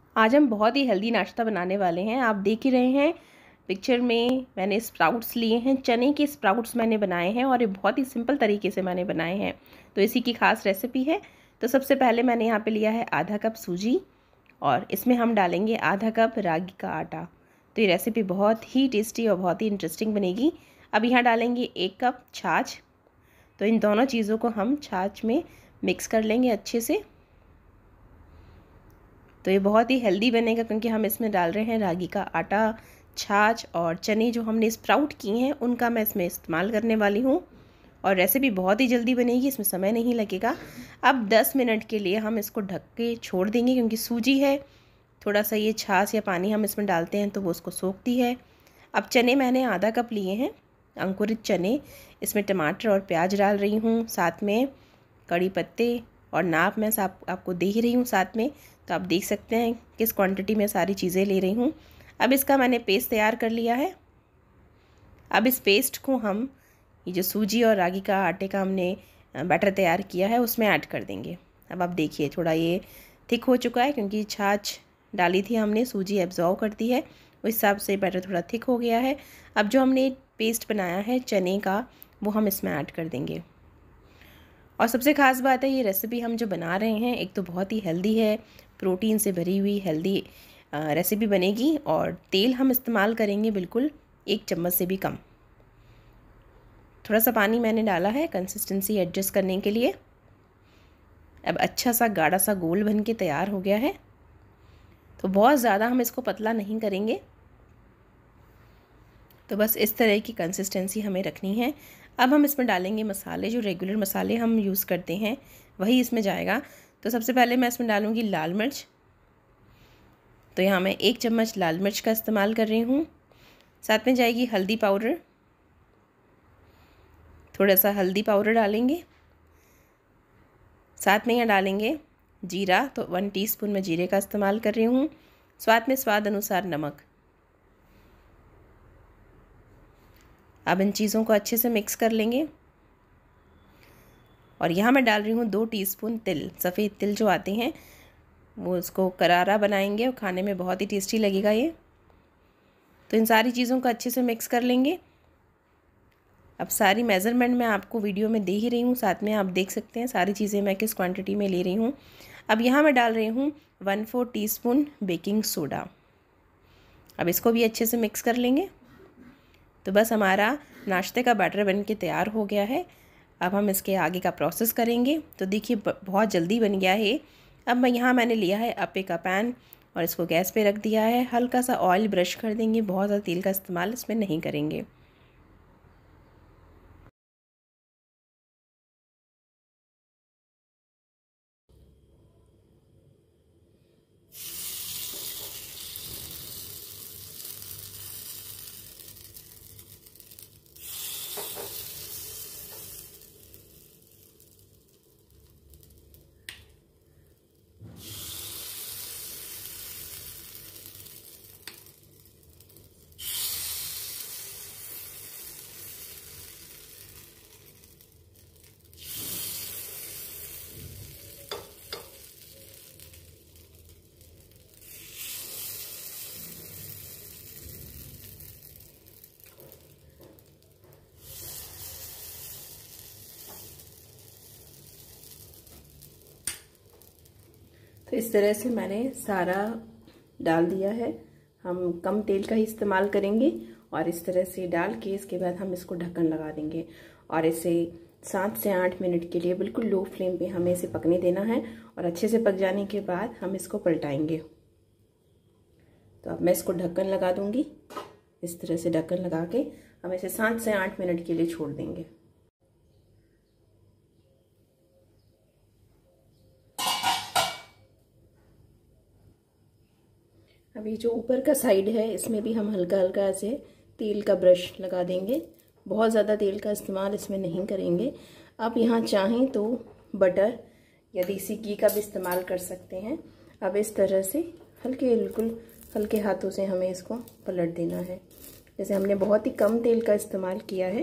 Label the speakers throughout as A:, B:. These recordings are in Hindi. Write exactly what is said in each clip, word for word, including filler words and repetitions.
A: आज हम बहुत ही हेल्दी नाश्ता बनाने वाले हैं। आप देख ही रहे हैं पिक्चर में, मैंने स्प्राउट्स लिए हैं, चने के स्प्राउट्स मैंने बनाए हैं और ये बहुत ही सिंपल तरीके से मैंने बनाए हैं, तो इसी की खास रेसिपी है। तो सबसे पहले मैंने यहाँ पे लिया है आधा कप सूजी और इसमें हम डालेंगे आधा कप रागी का आटा। तो ये रेसिपी बहुत ही टेस्टी और बहुत ही इंटरेस्टिंग बनेगी। अब यहाँ डालेंगे एक कप छाछ। तो इन दोनों चीज़ों को हम छाछ में मिक्स कर लेंगे अच्छे से। तो ये बहुत ही हेल्दी बनेगा क्योंकि हम इसमें डाल रहे हैं रागी का आटा, छाछ और चने जो हमने स्प्राउट किए हैं उनका मैं इसमें इस्तेमाल करने वाली हूँ। और रेसिपी बहुत ही जल्दी बनेगी, इसमें समय नहीं लगेगा। अब दस मिनट के लिए हम इसको ढक के छोड़ देंगे क्योंकि सूजी है, थोड़ा सा ये छाछ या पानी हम इसमें डालते हैं तो वो उसको सोखती है। अब चने मैंने आधा कप लिए हैं, अंकुरित चने। इसमें टमाटर और प्याज डाल रही हूँ, साथ में कड़ी पत्ते और नाप मैं आप, आपको दे ही रही हूँ साथ में, तो आप देख सकते हैं किस क्वांटिटी में सारी चीज़ें ले रही हूँ। अब इसका मैंने पेस्ट तैयार कर लिया है। अब इस पेस्ट को हम ये जो सूजी और रागी का आटे का हमने बैटर तैयार किया है उसमें ऐड कर देंगे। अब आप देखिए थोड़ा ये थिक हो चुका है क्योंकि छाछ डाली थी हमने, सूजी एब्जॉर्व करती है, उस हिसाब से बैटर थोड़ा थिक हो गया है। अब जो हमने पेस्ट बनाया है चने का वो हम इसमें ऐड कर देंगे। और सबसे ख़ास बात है, ये रेसिपी हम जो बना रहे हैं एक तो बहुत ही हेल्दी है, प्रोटीन से भरी हुई हेल्दी रेसिपी बनेगी और तेल हम इस्तेमाल करेंगे बिल्कुल एक चम्मच से भी कम। थोड़ा सा पानी मैंने डाला है कंसिस्टेंसी एडजस्ट करने के लिए। अब अच्छा सा गाढ़ा सा गोल बन के तैयार हो गया है। तो बहुत ज़्यादा हम इसको पतला नहीं करेंगे, तो बस इस तरह की कंसिस्टेंसी हमें रखनी है। अब हम इसमें डालेंगे मसाले, जो रेगुलर मसाले हम यूज़ करते हैं वही इसमें जाएगा। तो सबसे पहले मैं इसमें डालूँगी लाल मिर्च। तो यहाँ मैं एक चम्मच लाल मिर्च का इस्तेमाल कर रही हूँ। साथ में जाएगी हल्दी पाउडर, थोड़ा सा हल्दी पाउडर डालेंगे। साथ में यहाँ डालेंगे जीरा, तो वन टीस्पून मैं जीरे का इस्तेमाल कर रही हूँ। स्वाद में स्वाद अनुसार नमक। अब इन चीज़ों को अच्छे से मिक्स कर लेंगे। और यहाँ मैं डाल रही हूँ दो टीस्पून तिल, सफ़ेद तिल जो आते हैं वो इसको करारा बनाएंगे और खाने में बहुत ही टेस्टी लगेगा ये। तो इन सारी चीज़ों को अच्छे से मिक्स कर लेंगे। अब सारी मेज़रमेंट मैं आपको वीडियो में दे ही रही हूँ, साथ में आप देख सकते हैं सारी चीज़ें मैं किस क्वांटिटी में ले रही हूँ। अब यहाँ मैं डाल रही हूँ one four teaspoon baking soda. अब इसको भी अच्छे से मिक्स कर लेंगे। तो बस हमारा नाश्ते का बैटर बन के तैयार हो गया है। अब हम इसके आगे का प्रोसेस करेंगे। तो देखिए बहुत जल्दी बन गया है। अब मैं यहाँ मैंने लिया है अप्पे का पैन और इसको गैस पे रख दिया है। हल्का सा ऑयल ब्रश कर देंगे, बहुत ज़्यादा तेल का इस्तेमाल इसमें नहीं करेंगे। तो इस तरह से मैंने सारा डाल दिया है। हम कम तेल का ही इस्तेमाल करेंगे और इस तरह से डाल के इसके बाद हम इसको ढक्कन लगा देंगे और इसे सात से आठ मिनट के लिए बिल्कुल लो फ्लेम पे हमें इसे पकने देना है। और अच्छे से पक जाने के बाद हम इसको पलटाएंगे। तो अब मैं इसको ढक्कन लगा दूंगी। इस तरह से ढक्कन लगा के हम इसे सात से आठ मिनट के लिए छोड़ देंगे। अभी जो ऊपर का साइड है इसमें भी हम हल्का हल्का ऐसे तेल का ब्रश लगा देंगे। बहुत ज़्यादा तेल का इस्तेमाल इसमें नहीं करेंगे। आप यहाँ चाहें तो बटर या देसी घी का भी इस्तेमाल कर सकते हैं। अब इस तरह से हल्के बिल्कुल हल्के हाथों से हमें इसको पलट देना है। जैसे हमने बहुत ही कम तेल का इस्तेमाल किया है,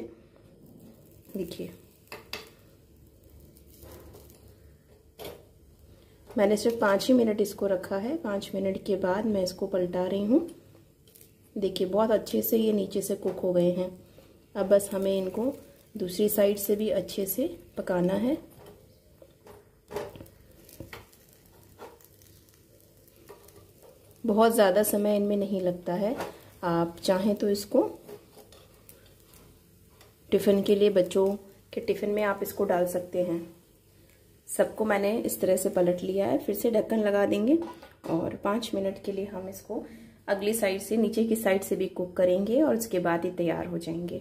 A: देखिए। मैंने सिर्फ पाँच ही मिनट इसको रखा है। पाँच मिनट के बाद मैं इसको पलटा रही हूँ। देखिए बहुत अच्छे से ये नीचे से कुक हो गए हैं। अब बस हमें इनको दूसरी साइड से भी अच्छे से पकाना है। बहुत ज़्यादा समय इनमें नहीं लगता है। आप चाहें तो इसको टिफ़िन के लिए, बच्चों के टिफ़िन में आप इसको डाल सकते हैं। सबको मैंने इस तरह से पलट लिया है। फिर से ढक्कन लगा देंगे और पाँच मिनट के लिए हम इसको अगली साइड से, नीचे की साइड से भी कुक करेंगे और उसके बाद ये तैयार हो जाएंगे।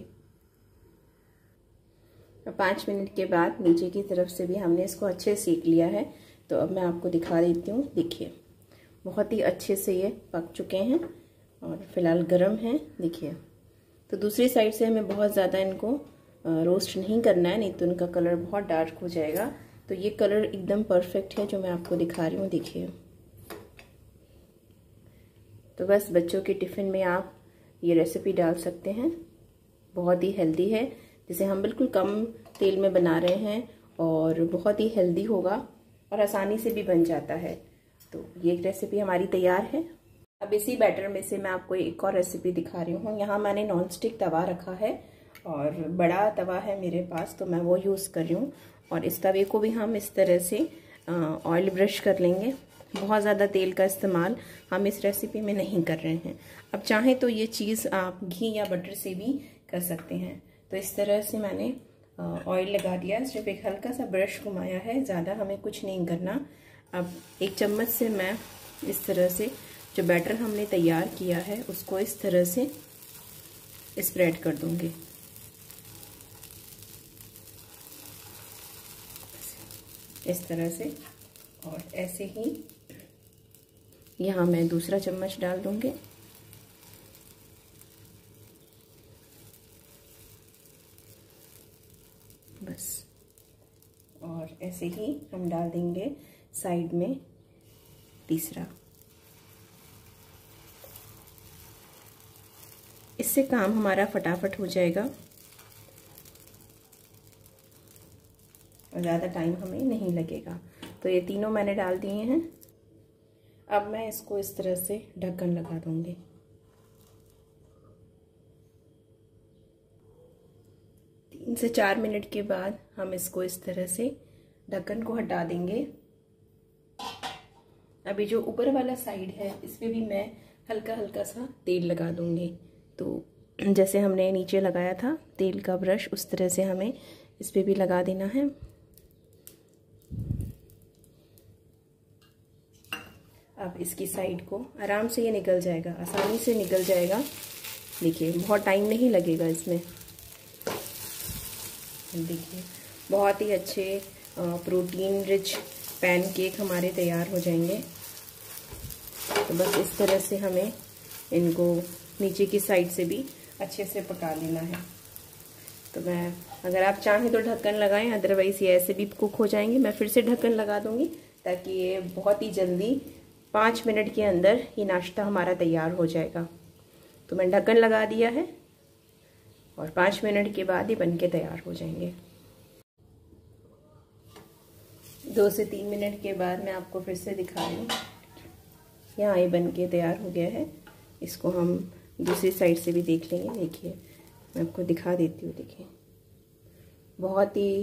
A: पाँच मिनट के बाद नीचे की तरफ से भी हमने इसको अच्छे से सेक लिया है। तो अब मैं आपको दिखा देती हूँ। देखिए बहुत ही अच्छे से ये पक चुके हैं और फिलहाल गर्म हैं। देखिए तो दूसरी साइड से हमें बहुत ज़्यादा इनको रोस्ट नहीं करना है, नहीं तो इनका कलर बहुत डार्क हो जाएगा। तो ये कलर एकदम परफेक्ट है जो मैं आपको दिखा रही हूँ। देखिए तो बस बच्चों के टिफ़िन में आप ये रेसिपी डाल सकते हैं। बहुत ही हेल्दी है, जिसे हम बिल्कुल कम तेल में बना रहे हैं और बहुत ही हेल्दी होगा और आसानी से भी बन जाता है। तो ये रेसिपी हमारी तैयार है। अब इसी बैटर में से मैं आपको एक और रेसिपी दिखा रही हूँ। यहाँ मैंने नॉन स्टिक तवा रखा है और बड़ा तवा है मेरे पास, तो मैं वो यूज़ कर रही हूँ। और इस तवे को भी हम इस तरह से ऑयल ब्रश कर लेंगे। बहुत ज़्यादा तेल का इस्तेमाल हम इस रेसिपी में नहीं कर रहे हैं। अब चाहें तो ये चीज़ आप घी या बटर से भी कर सकते हैं। तो इस तरह से मैंने ऑयल लगा दिया, सिर्फ एक हल्का सा ब्रश घुमाया है, ज़्यादा हमें कुछ नहीं करना। अब एक चम्मच से मैं इस तरह से जो बैटर हमने तैयार किया है उसको इस तरह से स्प्रेड कर दूंगी। इस तरह से, और ऐसे ही यहाँ मैं दूसरा चम्मच डाल दूंगी। बस, और ऐसे ही हम डाल देंगे साइड में तीसरा। इससे काम हमारा फटाफट हो जाएगा और ज़्यादा टाइम हमें नहीं लगेगा। तो ये तीनों मैंने डाल दिए हैं। अब मैं इसको इस तरह से ढक्कन लगा दूंगी। तीन से चार मिनट के बाद हम इसको इस तरह से ढक्कन को हटा देंगे। अभी जो ऊपर वाला साइड है इस पे भी मैं हल्का हल्का सा तेल लगा दूंगी। तो जैसे हमने नीचे लगाया था तेल का ब्रश, उस तरह से हमें इस पे भी लगा देना है। अब इसकी साइड को आराम से ये निकल जाएगा, आसानी से निकल जाएगा। देखिए बहुत टाइम नहीं लगेगा इसमें। देखिए बहुत ही अच्छे प्रोटीन रिच पैनकेक हमारे तैयार हो जाएंगे। तो बस इस तरह से हमें इनको नीचे की साइड से भी अच्छे से पका लेना है। तो मैं, अगर आप चाहें तो ढक्कन लगाएं, अदरवाइज ये ऐसे भी कुक हो जाएंगे। मैं फिर से ढक्कन लगा दूंगी ताकि ये बहुत ही जल्दी पाँच मिनट के अंदर ये नाश्ता हमारा तैयार हो जाएगा। तो मैं ढक्कन लगा दिया है और पाँच मिनट के बाद ये बनके तैयार हो जाएंगे। दो से तीन मिनट के बाद मैं आपको फिर से दिखा रही हूँ। यहाँ ये बनके तैयार हो गया है। इसको हम दूसरी साइड से भी देख लेंगे। देखिए मैं आपको दिखा देती हूँ। देखिए बहुत ही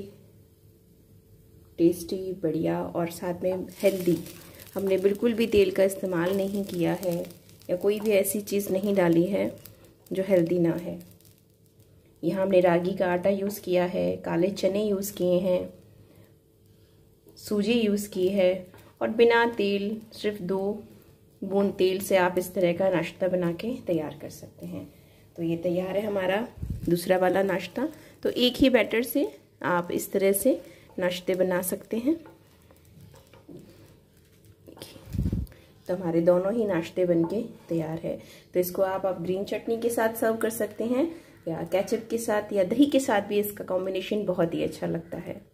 A: टेस्टी, बढ़िया और साथ में हेल्दी। हमने बिल्कुल भी तेल का इस्तेमाल नहीं किया है या कोई भी ऐसी चीज़ नहीं डाली है जो हेल्दी ना है। यहाँ हमने रागी का आटा यूज़ किया है, काले चने यूज़ किए हैं, सूजी यूज़ की है और बिना तेल, सिर्फ दो बूंद तेल से आप इस तरह का नाश्ता बना के तैयार कर सकते हैं। तो ये तैयार है हमारा दूसरा वाला नाश्ता। तो एक ही बैटर से आप इस तरह से नाश्ते बना सकते हैं। तो हमारे दोनों ही नाश्ते बनके तैयार है। तो इसको आप आप ग्रीन चटनी के साथ सर्व कर सकते हैं या केचप के साथ या दही के साथ भी इसका कॉम्बिनेशन बहुत ही अच्छा लगता है।